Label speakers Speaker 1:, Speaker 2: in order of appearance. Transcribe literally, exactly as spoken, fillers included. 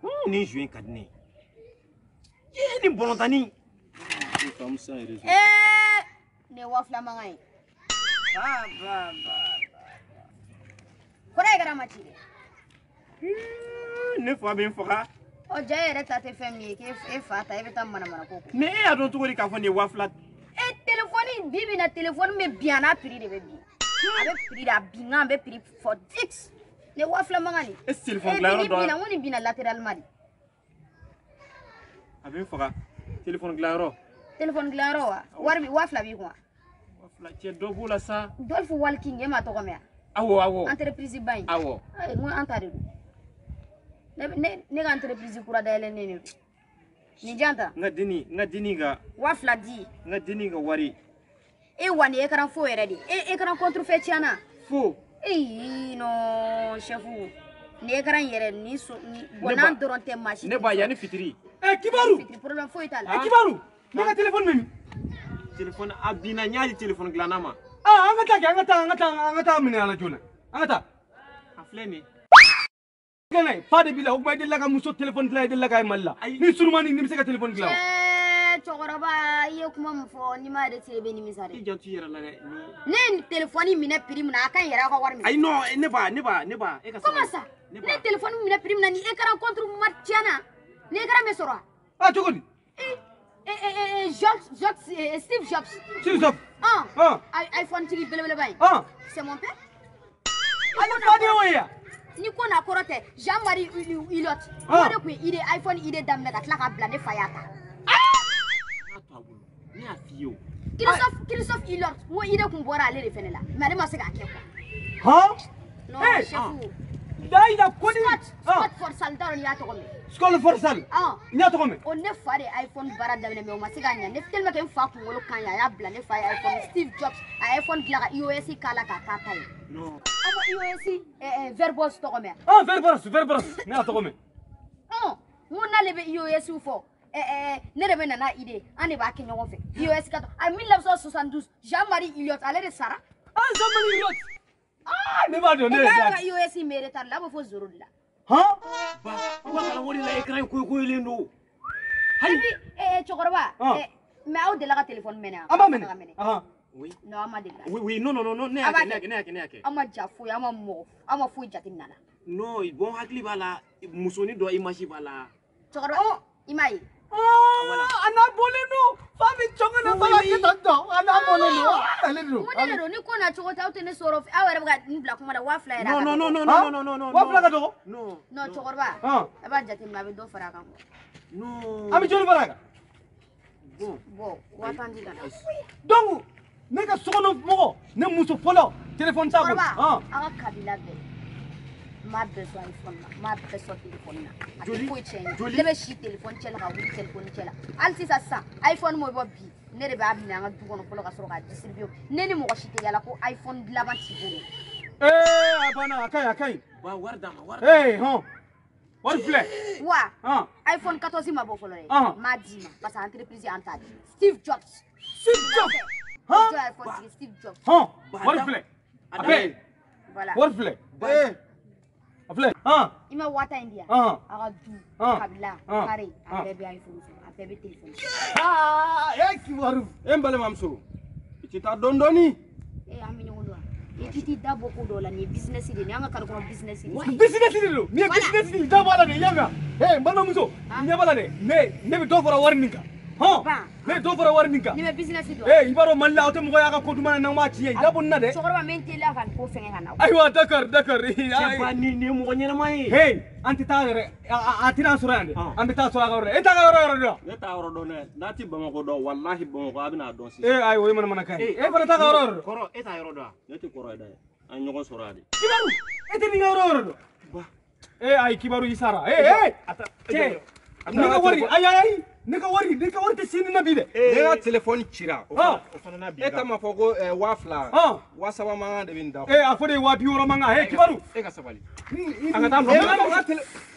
Speaker 1: Ni jouer kadne. Ye ni bolontani. Femme ça et raison.
Speaker 2: Eh, ne wafla mangai. Ba ba ba. Kore gara machire.
Speaker 1: Ne faut bien fora.
Speaker 2: O jaye ta te femi ke e fata e beta mana mana koko.
Speaker 1: Mais a don to ka fo ne wafla.
Speaker 2: E téléphone bibi na téléphone me bien na prix de bebi. Avec prix da binga avec prix for six. Ne wafla mangani.
Speaker 1: E téléphone glaro do.
Speaker 2: Bina woni bina latéral mari.
Speaker 1: Avec fora. Téléphone glaro.
Speaker 2: Téléphone glaro wa. Warbi wafla bi quoi.
Speaker 1: Wafla ci do bula sa.
Speaker 2: Dolfu walking e ma to ko me.
Speaker 1: Awo awo.
Speaker 2: Entreprise bayi.
Speaker 1: Awo.
Speaker 2: Ay mo antare. Ne ne ne entreprise kura da ele ne ne. Ni janta.
Speaker 1: Nga dini, nga dini ga.
Speaker 2: Wafla di.
Speaker 1: Nga dini ga wari.
Speaker 2: E wani e karan fo yere di. E e karan contre fe tiana.
Speaker 1: Fo.
Speaker 2: Eh no chefu. Ne karan yere ni so ni bonan doronte machine.
Speaker 1: Ne ba yani fitri.
Speaker 3: Eh kibaru.
Speaker 2: Fitri problème fo ital.
Speaker 3: Eh kibaru. Ne ka téléphone mimi.
Speaker 1: Téléphone abina nyaali téléphone glanama.
Speaker 3: Ah angata ke angata angata angata mini ala jona. Angata.
Speaker 1: Afleni.
Speaker 3: Ganai fade bila o may dilla ka muso téléphone glay dilla kay malla. Ni surmani ni misaka téléphone glaw.
Speaker 2: Eh chogoroba ye kuma mo fo ni ma de tebe ni misare.
Speaker 1: I jantu yera la ni.
Speaker 2: Ne téléphone mi na prime na kan yera ko war mi.
Speaker 1: Ay no ne ba ne ba ne ba e ka
Speaker 2: Comment ça? Ne téléphone mi na prime na ni e karan contre martiana. Ne karan me soro.
Speaker 3: Ah chogodi.
Speaker 2: Eh eh eh Jobs Jobs Steve Jobs.
Speaker 3: Steve Jobs.
Speaker 2: Ah.
Speaker 3: Ah.
Speaker 2: iPhone three bele bele bay.
Speaker 3: Ah.
Speaker 2: C'est mon père.
Speaker 3: Ani fade oya.
Speaker 2: Ni ko na korote Jean-Marie Ilot.
Speaker 3: Ah.
Speaker 2: Ko de ko ide iPhone ide damne ka tla ka blane fayata.
Speaker 1: Ni afio.
Speaker 2: Christophe Christophe Ilot mo ide kun bora ale refene la. Mais ale ma se ka ke ko.
Speaker 3: Ha?
Speaker 2: Non,
Speaker 3: Eh,
Speaker 2: chefu.
Speaker 3: Dai da kodi.
Speaker 2: Scott for Saldar ya to ko me.
Speaker 3: Skol forsal.
Speaker 2: Ah.
Speaker 3: Nya to me.
Speaker 2: On ne fare iPhone bara damne me o ma se ga nya. Ne tellement que fa ko ngolo kan ya ya blane fa iPhone Steve Jobs. iPhone gla iOS kala ka ta tai.
Speaker 1: No.
Speaker 2: Aba iOS eh eh verbos to ko me.
Speaker 3: Ah verbos verbos. Nya to me.
Speaker 2: Oh, mon na lebe iOS fo. Eh eh ne rebe na na ide. Ani ba ke nyon fe. iOS ka to. En mille neuf cent soixante-douze, Jean-Marie Ilot ale de Sara.
Speaker 3: Ah Jean-Marie Ilot. Ah ne ba do ne.
Speaker 2: Ka iOS mere tar la bo fo zoro la.
Speaker 3: Ha?
Speaker 1: Ba wa kala wori la écran ko ko lendo.
Speaker 2: Habi eh chokoroba eh mais au de la téléphone mena.
Speaker 3: Ama mena. Ah.
Speaker 1: Oui.
Speaker 2: Non ama de la.
Speaker 1: Oui oui non non non ne ake ne ake ne ake ne ake.
Speaker 2: Ama jafu ama mo ama fu jatin nana.
Speaker 1: No bon hakli bala musoni do image bala.
Speaker 2: Chokoroba oh imai.
Speaker 3: Ah ana boleno. Fami chonga na bala ke tanto. Ana boleno. Ale do.
Speaker 2: Mo de do ni ko na chokota o tene soro awere ga ni black mo da wa flyer.
Speaker 1: Non non non non non non non non.
Speaker 3: Wa flaga do?
Speaker 1: Non.
Speaker 2: No chokoroba.
Speaker 3: Ah.
Speaker 2: Aba jatin ma be do fara kan.
Speaker 1: Non.
Speaker 3: Ami joli flaga.
Speaker 1: Bon.
Speaker 2: Bo wa tandi kana.
Speaker 3: Donc ne ka sokono mo ne muso folo téléphone sa ko.
Speaker 2: Ah. Aga kabila be. Ma besoin iPhone ma besoin téléphone na.
Speaker 1: Joli.
Speaker 2: Joli. Lebe shi téléphone chela ka wi téléphone chela. Alti sa sa iPhone mo bo bi. Ne de ba bi na nga du kono folo ka soro ka distribute. Ne ni mo ko shite yala ko iPhone laban ti bolo.
Speaker 3: Eh abana akai akai.
Speaker 1: Ba warda ma warda.
Speaker 3: Eh ho. What play?
Speaker 2: Wa.
Speaker 3: Ah.
Speaker 2: iPhone quatorze ma bo folo re.
Speaker 3: Ah.
Speaker 2: Ma di ma parce que entreprise en tadi. Steve Jobs.
Speaker 3: Steve Jobs.
Speaker 2: Hein? iPhone Steve Jobs.
Speaker 3: Huh? What play? Akai.
Speaker 2: Voilà.
Speaker 3: What play? Eh. Afle. Ah.
Speaker 2: Ima wata India.
Speaker 3: Ah.
Speaker 2: Aga du.
Speaker 3: Ah.
Speaker 2: Kabila.
Speaker 3: Ah.
Speaker 2: Kare.
Speaker 3: Ah.
Speaker 2: A bebe iPhone. A bebe téléphone.
Speaker 3: Ah, eh ki waru. Embale mamsuru. Kita dondoni.
Speaker 2: Eh amini wondwa. Ikiti dabo ko dola ni business ni anga kar ko business ni.
Speaker 3: Business ni lo. Ni business ni dabo ala ne yanga. Eh mbana muso. Nyabala ne. Ne ne bi do fara warninga. Ha? Ne do fara warninga.
Speaker 2: Ni me business do.
Speaker 3: Eh ibaro malla auto mo ya ka ko duma na ma ci eh dabo na de.
Speaker 2: Sokoro ba menti la kan ko fenga kana.
Speaker 3: Aywa Dakar Dakar.
Speaker 1: C'est pas ni ni mo nyana mai.
Speaker 3: Hey, anti ta re atira surande. Anti ta sura ga re. Eta ga re re.
Speaker 1: Ne ta oro do ne. Nati bamako do wallahi bamako abina don si.
Speaker 3: Eh ay wo man man kai. Eh fara ta ga re.
Speaker 1: Koro eta yoro do. Ne ti koro da. An nyogo sorade.
Speaker 3: Kibaru. Ete ni ga re re.
Speaker 1: Ba.
Speaker 3: Eh ay kibaru isara. Eh eh. Ata. Che. Nika wari ay ay. Nika wari nika wari te sini na bide.
Speaker 4: Nega telefone chira.
Speaker 3: Ah.
Speaker 4: O fana na bi. Eta ma fogo wafla.
Speaker 3: Ah.
Speaker 4: Wasa wa manga de binda.
Speaker 3: Eh afode wa bioro manga. Eh kibaru.
Speaker 4: E ka sabali.
Speaker 3: Anga ta.